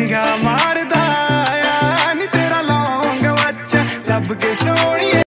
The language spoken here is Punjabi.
निगाह मारदा आ नी तेरा लौंग वच लब के सोहणिए